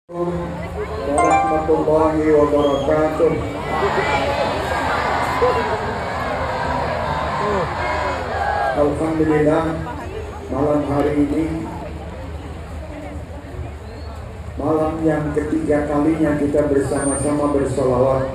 Warahmatullahi wabarakatuh. Alhamdulillah, malam hari ini malam yang ketiga kalinya kita bersama-sama bersolawat.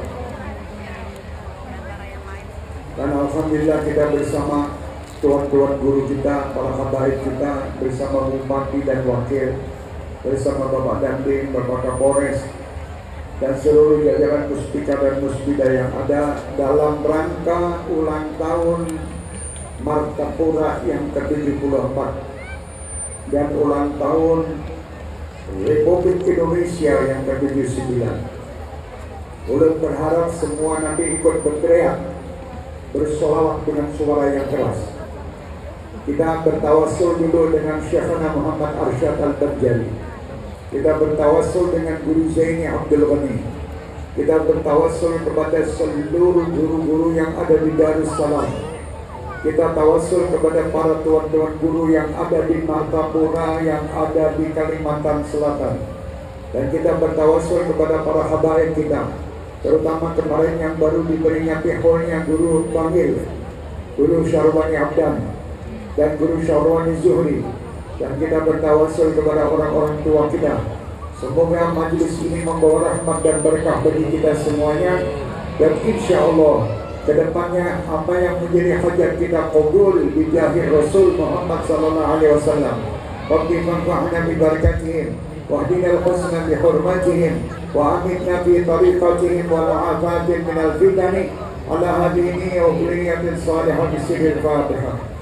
Dan alhamdulillah kita bersama tuan-tuan guru kita, para habaib kita, bersama bupati dan wakil, bersama Bapak Dandim, Bapak Kapolres, dan seluruh jajaran muspika dan musbidah yang ada dalam rangka ulang tahun Martapura yang ke-74 dan ulang tahun Republik Indonesia yang ke-79. Ulun berharap semua nanti ikut berteriak, bersolawat dengan suara yang keras. Kita bertawassul dulu dengan Syekhana Muhammad Arsyad Al-Badjali. Kita bertawassul dengan Guru Zaini Abdul Ghani. Kita bertawassul kepada seluruh guru-guru yang ada di Darussalam. Kita tawassul kepada para tuan-tuan guru yang ada di Martapura, yang ada di Kalimantan Selatan. Dan kita bertawassul kepada para habaib kita, terutama kemarin yang baru diberinya pihulnya Guru Bangil, Guru Syarwani Abdan, dan Guru Syarwani Zuhri. Dan kita bertawassul kepada orang-orang tua kita. Semoga majelis ini membawa rahmat dan berkah bagi kita semuanya. Dan insya Allah kedepannya apa yang menjadi hajat kita qabul bi jahi Rasul Muhammad sallallahu alaihi wasallam. Rabbi fanfa'na bi barakatihim wa hdina al-husna bi hurmatihim wa amitna fi tariqatihim wa mu'afatin min al-fitani ala hadini wa kulliyatin salihah bi sirril Fatihah.